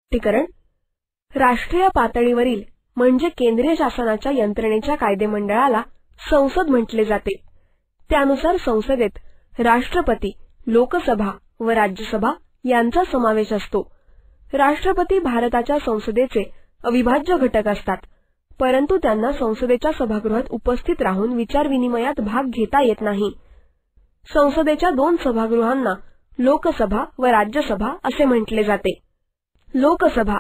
स्पष्टीकरण. राष्ट्रीय पातळीवरील म्हणजे केंद्रीय शासनाच्या यंत्रणेच्या कायदेमंडळाला संसद म्हटले जाते. त्यानुसार संसदेत राष्ट्रपती, लोकसभा व राज्यसभा यांचा समावेश असतो. राष्ट्रपती भारताच्या संसदेचे अविभाज्य घटक असतात, परंतु त्यांना संसदेच्या सभागृहात उपस्थित राहून विचारविनिमयात भाग घेता येत नाही. संसदेच्या दोन सभागृहांना लोकसभा व राज्यसभा असे म्हटले जाते. लोकसभा.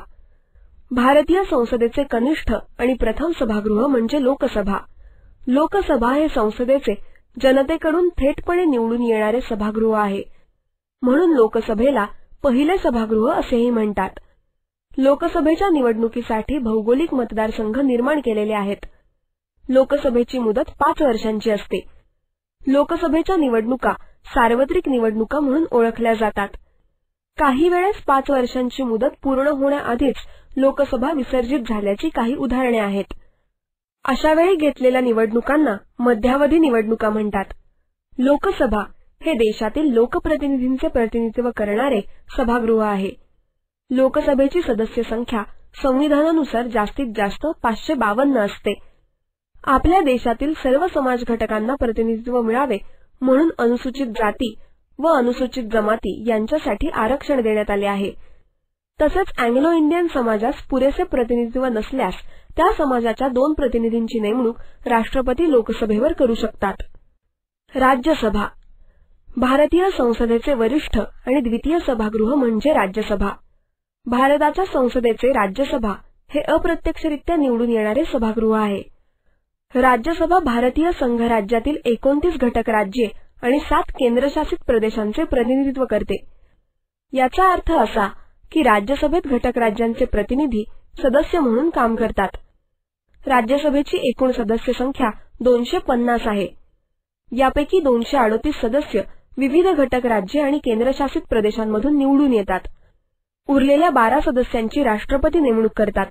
भारतीय संसदेचे कनिष्ठ आणि प्रथम सभागृह म्हणजे लोकसभा. लोकसभा हे संसदेचे जनतेकडून थेटपणे निवडून येणारे सभागृह आहे, म्हणून लोकसभेला पहिले सभागृह असेही म्हणतात. लोकसभेच्या निवडणुकीसाठी भौगोलिक मतदारसंघ निर्माण केलेले आहेत. लोकसभेची मुदत 5 वर्षांची असते. लोकसभेच्या निवडणुका सार्वत्रिक निवडणुका म्हणून ओळखल्या जातात. काही वेळेस 5 वर्षांची मुदत पूर्ण होण्याआधीच लोकसभा विसर्जित झाल्याची काही उदाहरणे आहेत. अशा वेळी घेतलेल्या निवडणुकांना मध्यावधी निवडणुका म्हणतात. लोकसभा हे देशातील लोकप्रतिनिधींचे प्रतिनिधित्व करणारे सभागृह आहे. लोकसभेची सदस्य संख्या संविधानानुसार जास्तीत जास्त 552 असते. आपल्या देशातील सर्व समाज घटकांना प्रतिनिधित्व मिळावे म्हणून अनुसूचित जाती व अनुसूचित जमाती यांच्यासाठी आरक्षण देण्यात आले आहे. तसेच अँग्लो इंडियन समाजास पुरेसे प्रतिनिधित्व नसल्यास त्या समाजाच्या 2 प्रतिनिधींची नेमणूक राष्ट्रपती लोकसभेवर करू शकतात. राज्यसभा. भारतीय संसदेचे वरिष्ठ आणि द्वितीय सभागृह म्हणजे राज्यसभा. भारताच्या संसदेचे राज्यसभा हे अप्रत्यक्षरित्या निवडून येणारे सभागृह आहे. राज्यसभा भारतीय संघराज्यातील 29 घटक राज्ये आणि 7 केंद्रशासित प्रदेशांचे प्रतिनिधित्व करते. याचा अर्थ असा की राज्यसभेत घटक राज्यांचे प्रतिनिधी सदस्य म्हणून काम करतात. राज्यसभेची एकूण सदस्य संख्या 250 आहे. यापैकी 238 सदस्य विविध घटक राज्ये आणि केंद्रशासित प्रदेशांमधून निवडून येतात. उरलेल्या 12 सदस्यांची राष्ट्रपती नेमणूक करतात.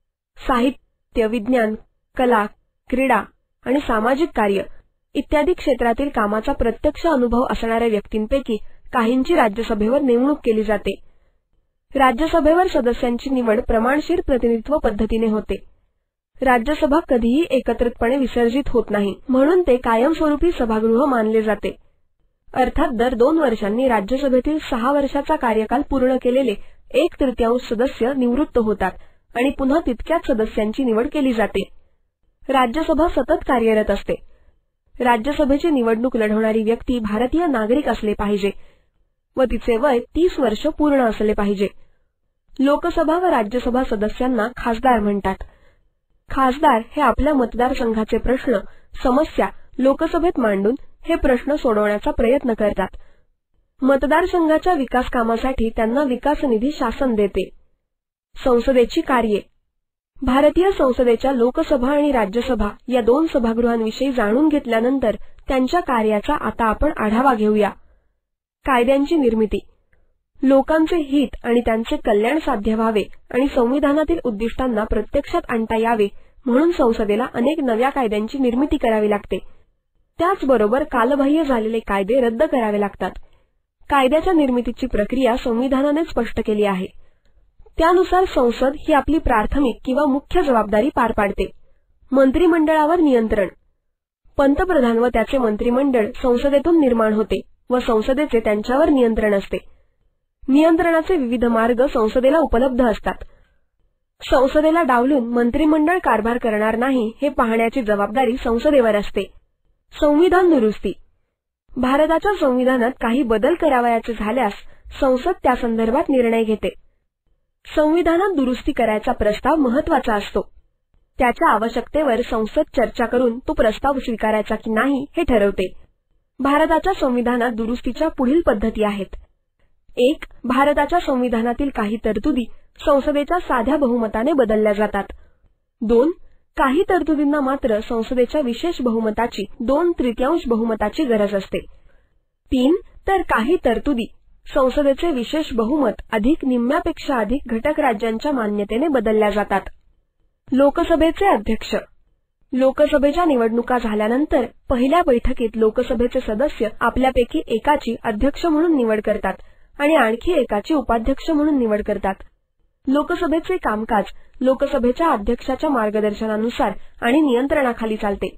साहित्य, विज्ञान, कला, क्रीडा आणि सामाजिक कार्य इत्यादी क्षेत्रातील कामाचा प्रत्यक्ष अनुभव असणाऱ्या व्यक्तींपैकी काहींची राज्यसभेवर नेमणूक केली जाते. राज्यसभेवर सदस्यांची निवड प्रमाणशीर प्रतिनिधित्व पद्धतीने होते. राज्यसभा कधीही एकत्रितपणे विसर्जित होत नाही, म्हणून ते कायमस्वरूपी सभागृह मानले जाते. अर्थात दर 2 वर्षांनी राज्यसभेतील 6 वर्षाचा कार्यकाल पूर्ण केलेले 1/3 सदस्य निवृत्त होतात आणि पुन्हा तितक्याच सदस्यांची निवड केली जाते. राज्यसभा सतत कार्यरत असते. राज्यसभेची निवडणूक लढवणारी व्यक्ती भारतीय नागरिक असले पाहिजे व तिचे वय 30 वर्ष पूर्ण असले पाहिजे. लोकसभा व राज्यसभा सदस्यांना खासदार म्हणतात. खासदार हे आपल्या मतदारसंघाचे प्रश्न, समस्या लोकसभेत मांडून हे प्रश्न सोडवण्याचा प्रयत्न करतात. मतदारसंघाच्या विकास कामासाठी त्यांना विकास निधी शासन देते. संसदेची कार्ये. भारतीय संसदेच्या लोकसभा आणि राज्यसभा या 2 सभागृहांविषयी जाणून घेतल्यानंतर त्यांच्या कार्याचा आता आपण आढावा घेऊया. कायद्यांची निर्मिती. लोकांचे हित आणि त्यांचे कल्याण साध्य व्हावे आणि संविधानातील उद्दिष्टांना प्रत्यक्षात आणता यावे म्हणून संसदेला अनेक नव्या कायद्यांची निर्मिती करावी लागते. त्याचबरोबर कालबाह्य झालेले कायदे रद्द करावे लागतात. कायद्याच्या निर्मितीची प्रक्रिया संविधानाने स्पष्ट केली आहे. त्यानुसार संसद ही आपली प्राथमिक किंवा मुख्य जबाबदारी पार पाडते. मंत्रिमंडळावर नियंत्रण. पंतप्रधान व त्याचे मंत्रिमंडळ संसदेतून निर्माण होते व संसदेचे त्यांच्यावर नियंत्रण असते. नियंत्रणाचे विविध मार्ग संसदेला उपलब्ध असतात. संसदेला डावलून मंत्रिमंडळ कारभार करणार नाही हे पाहण्याची जबाबदारी संसदेवर असते. संविधान दुरुस्ती. भारताच्या संविधानात काही बदल करावयाचे झाल्यास संसद त्या संदर्भात निर्णय घेते. संविधानात दुरुस्ती करायचा प्रस्ताव महत्त्वाचा असतो. त्याच्या आवश्यकतेवर संसद चर्चा करून तो प्रस्ताव स्वीकारायचा की नाही हे ठरवते. भारताच्या संविधानात दुरुस्तीच्या पुढील पद्धती आहेत. 1. भारताच्या संविधानातील काही तरतुदी संसदेच्या साध्या बहुमताने बदलल्या जातात. 2. काही तरतुदींना मात्र संसदेच्या विशेष बहुमताची 2/3 बहुमताची गरज असते. 3. तर काही तरतुदी संसदेचे विशेष बहुमत अधिक निम्म्यापेक्षा अधिक घटक राज्यांच्या मान्यतेने बदलल्या जातात. लोकसभेचे अध्यक्ष. लोकसभेच्या निवडणुका झाल्यानंतर पहिल्या बैठकीत लोकसभेचे सदस्य आपल्यापैकी एकाची अध्यक्ष म्हणून निवड करतात आणि आणखी एकाची उपाध्यक्ष म्हणून निवड करतात. लोकसभेचे कामकाज लोकसभेच्या अध्यक्षाच्या मार्गदर्शनानुसार आणि नियंत्रणाखाली चालते.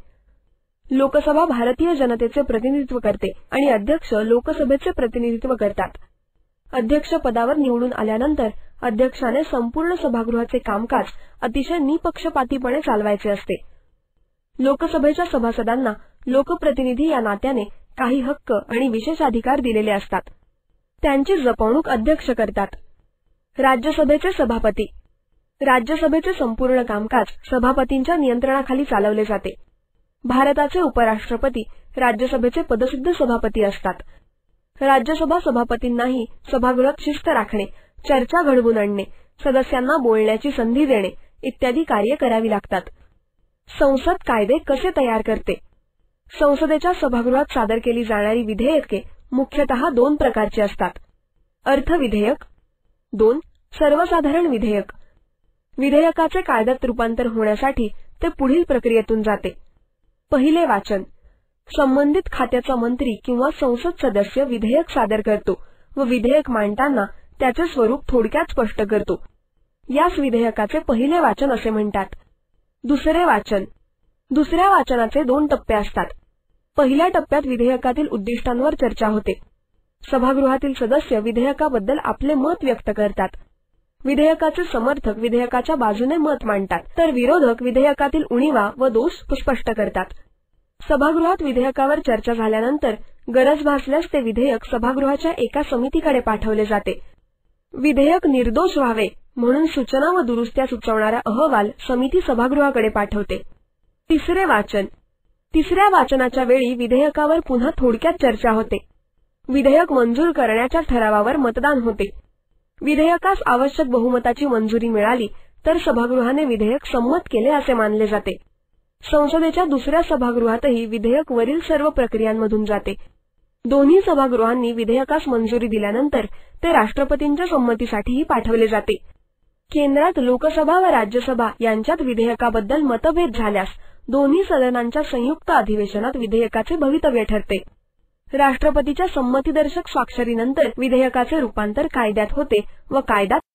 लोकसभा भारतीय जनतेचे प्रतिनिधित्व करते आणि अध्यक्ष लोकसभेचे प्रतिनिधित्व करतात. अध्यक्ष पदावर निवडून आल्यानंतर अध्यक्षाने संपूर्ण सभागृहाचे कामकाज अतिशय निपक्षपातीपणे चालवायचे असते. लोकसभेच्या सभासदांना लोकप्रतिनिधी या नात्याने काही हक्क आणि विशेष अधिकार दिलेले असतात. त्यांची जपवणूक अध्यक्ष करतात. राज्यसभेचे सभापती. राज्यसभेचे संपूर्ण कामकाज सभापतींच्या नियंत्रणाखाली चालवले जाते. भारताचे उपराष्ट्रपती राज्यसभेचे पदसिद्ध सभापती असतात. राज्यसभा सभापतींनाही सभागृहात शिस्त राखणे, चर्चा घडवून आणणे, सदस्यांना बोलण्याची संधी देणे इत्यादी कार्ये करावी लागतात. संसद कायदे कसे तयार करते? संसदेच्या सभागृहात सादर केली जाणारी विधेयके मुख्यतः 2 प्रकारची असतात. अर्थविधेयक. 2. सर्वसाधारण विधेयक. विधेयकाचे कायद्यात रूपांतर होण्यासाठी ते पुढील प्रक्रियेतून जाते. पहिले वाचन. संबंधित खात्याचा मंत्री किंवा संसद सदस्य विधेयक सादर करतो व विधेयक मांडताना त्याचे स्वरूप थोडक्यात स्पष्ट करतो. यास विधेयकाचे पहिले वाचन असे म्हणतात. दुसरे वाचन. दुसऱ्या वाचनाचे 2 टप्पे असतात. पहिल्या टप्प्यात विधेयकातील उद्दिष्टांवर चर्चा होते. सभागृहातील सदस्य विधेयकाबद्दल आपले मत व्यक्त करतात. विधेयकाचे समर्थक विधेयकाच्या बाजूने मत मांडतात, तर विरोधक विधेयकातील उणीवा व दोष स्पष्ट करतात. सभागृहात विधेयकावर चर्चा झाल्यानंतर गरज भासल्यास ते विधेयक सभागृहाच्या एका समितीकडे पाठवले जाते. विधेयक निर्दोष व्हावे म्हणून सूचना व दुरुस्त्या सुचवणारा अहवाल समिती सभागृहाकडे पाठवते. तिसरे वाचन. तिसऱ्या वाचनाच्या वेळी विधेयकावर पुन्हा थोडक्यात चर्चा होते. विधेयक मंजूर करण्याच्या ठरावावर मतदान होते. विधेयकास आवश्यक बहुमताची मंजुरी मिळाली तर सभागृहाने विधेयक संमत केले असे मानले जाते. संसदेच्या दुसऱ्या सभागृहातही विधेयक वरील सर्व प्रक्रियांमधून जाते. दोन्ही सभागृहांनी विधेयकास मंजुरी दिल्यानंतर ते राष्ट्रपतींच्या संमतीसाठीही पाठवले जाते. केंद्रात लोकसभा व राज्यसभा यांच्यात विधेयकाबद्दल मतभेद झाल्यास दोन्ही सदनांच्या संयुक्त अधिवेशनात विधेयकाचे भवितव्य ठरते. राष्ट्रपतीच्या संमतीदर्शक स्वाक्षरीनंतर विधेयकाचे रूपांतर कायद्यात होते व कायदा